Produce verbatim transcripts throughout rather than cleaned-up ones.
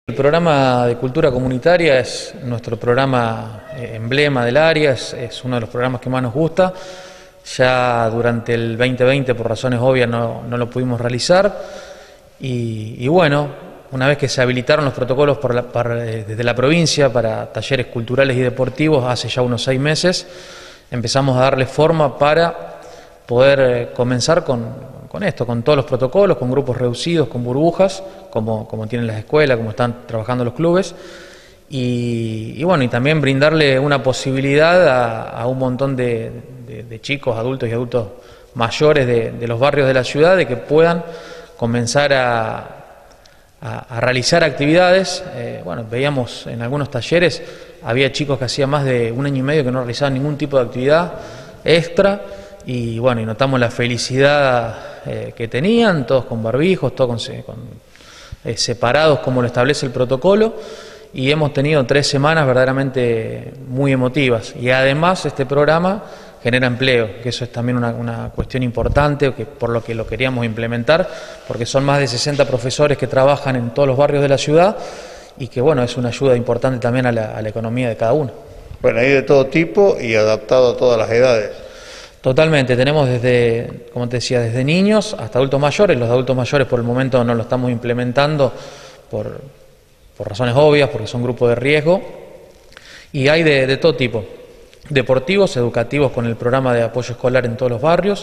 El programa de cultura comunitaria es nuestro programa eh, emblema del área, es, es uno de los programas que más nos gusta. Ya durante el veinte veinte, por razones obvias, no, no lo pudimos realizar. Y, y bueno, una vez que se habilitaron los protocolos por la, para, desde la provincia para talleres culturales y deportivos, hace ya unos seis meses, empezamos a darle forma para poder eh, comenzar con... con esto, con todos los protocolos, con grupos reducidos, con burbujas, como, como tienen las escuelas, como están trabajando los clubes, y, y bueno, y también brindarle una posibilidad a, a un montón de, de, de chicos, adultos y adultos mayores de, de los barrios de la ciudad, de que puedan comenzar a, a, a realizar actividades. Eh, bueno, veíamos en algunos talleres, había chicos que hacía más de un año y medio que no realizaban ningún tipo de actividad extra, y bueno, y notamos la felicidad eh, que tenían, todos con barbijos, todos con, con, eh, separados como lo establece el protocolo, y hemos tenido tres semanas verdaderamente muy emotivas, y además este programa genera empleo, que eso es también una, una cuestión importante, que por lo que lo queríamos implementar, porque son más de sesenta profesores que trabajan en todos los barrios de la ciudad, y que bueno, es una ayuda importante también a la, a la economía de cada uno. Bueno, hay de todo tipo y adaptado a todas las edades. Totalmente, tenemos desde, como te decía, desde niños hasta adultos mayores. Los adultos mayores por el momento no lo estamos implementando por, por razones obvias, porque son grupos de riesgo, y hay de, de todo tipo, deportivos, educativos con el programa de apoyo escolar en todos los barrios,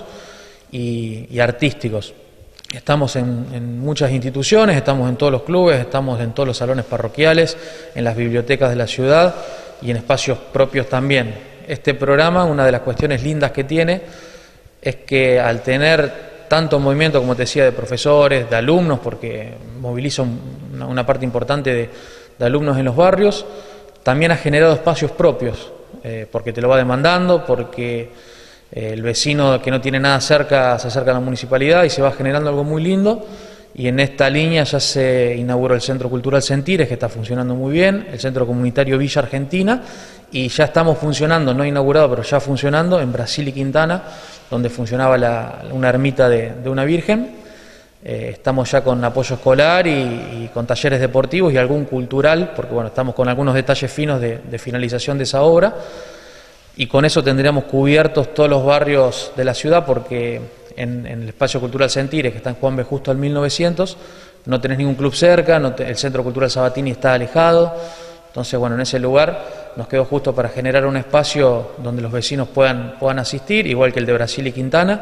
y, y artísticos. Estamos en, en muchas instituciones, estamos en todos los clubes, estamos en todos los salones parroquiales, en las bibliotecas de la ciudad y en espacios propios también. Este programa, una de las cuestiones lindas que tiene, es que al tener tanto movimiento, como te decía, de profesores, de alumnos, porque moviliza una, una parte importante de, de alumnos en los barrios, también ha generado espacios propios, eh, porque te lo va demandando, porque eh, el vecino que no tiene nada cerca se acerca a la municipalidad y se va generando algo muy lindo. Y en esta línea ya se inauguró el Centro Cultural Sentires, que está funcionando muy bien, el Centro Comunitario Villa Argentina, y ya estamos funcionando, no inaugurado, pero ya funcionando en Brasil y Quintana, donde funcionaba la, una ermita de, de una virgen. Eh, estamos ya con apoyo escolar y, y con talleres deportivos y algún cultural, porque bueno, estamos con algunos detalles finos de, de finalización de esa obra, y con eso tendríamos cubiertos todos los barrios de la ciudad, porque en, en el espacio cultural Sentires, que está en Juan B. Justo al mil novecientos, no tenés ningún club cerca, no te, el Centro Cultural Sabatini está alejado. Entonces, bueno, en ese lugar nos quedó justo para generar un espacio donde los vecinos puedan, puedan asistir, igual que el de Brasil y Quintana.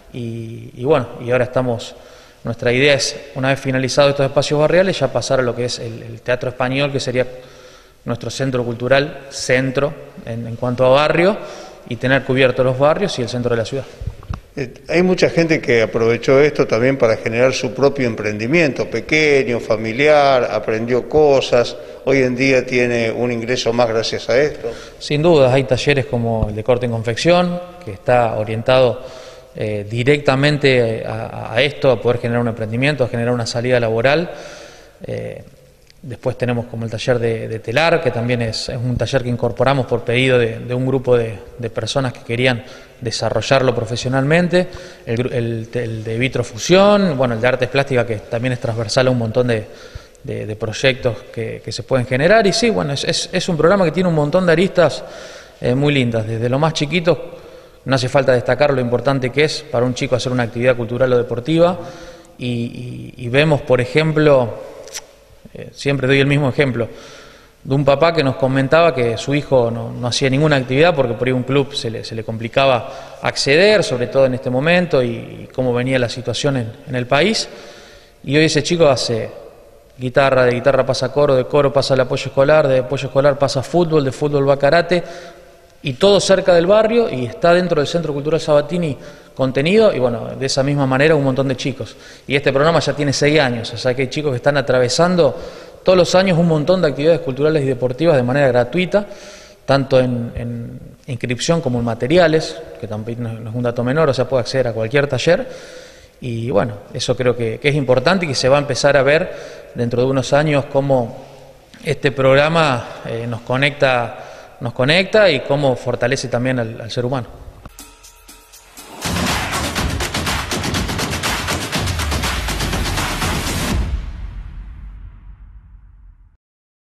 Y, y bueno, y ahora estamos, nuestra idea es, una vez finalizados estos espacios barriales, ya pasar a lo que es el, el Teatro Español, que sería nuestro centro cultural, centro en, en cuanto a barrio, y tener cubiertos los barrios y el centro de la ciudad. Hay mucha gente que aprovechó esto también para generar su propio emprendimiento, pequeño, familiar, aprendió cosas, hoy en día tiene un ingreso más gracias a esto. Sin duda, hay talleres como el de corte en confección, que está orientado eh, directamente a, a esto, a poder generar un emprendimiento, a generar una salida laboral. Eh, Después tenemos como el taller de, de telar, que también es, es un taller que incorporamos por pedido de, de un grupo de, de personas que querían desarrollarlo profesionalmente, el, el, el de vitrofusión, bueno, el de artes plásticas, que también es transversal a un montón de, de, de proyectos que, que se pueden generar. Y sí, bueno, es, es, es un programa que tiene un montón de aristas eh, muy lindas, desde lo más chiquito. No hace falta destacar lo importante que es para un chico hacer una actividad cultural o deportiva, y, y, y vemos, por ejemplo, Eh, siempre doy el mismo ejemplo, de un papá que nos comentaba que su hijo no, no hacía ninguna actividad porque por ahí un club se le, se le complicaba acceder, sobre todo en este momento, y, y cómo venía la situación en, en el país. Y hoy ese chico hace guitarra, de guitarra pasa coro, de coro pasa al apoyo escolar, de apoyo escolar pasa fútbol, de fútbol va karate, y todo cerca del barrio, y está dentro del Centro Cultural Sabatini contenido, y bueno, de esa misma manera un montón de chicos. Y este programa ya tiene seis años, o sea que hay chicos que están atravesando todos los años un montón de actividades culturales y deportivas de manera gratuita, tanto en, en inscripción como en materiales, que también no es un dato menor, o sea, puede acceder a cualquier taller. Y bueno, eso creo que, que es importante y que se va a empezar a ver dentro de unos años cómo este programa eh, nos conecta, nos conecta y cómo fortalece también al, al ser humano.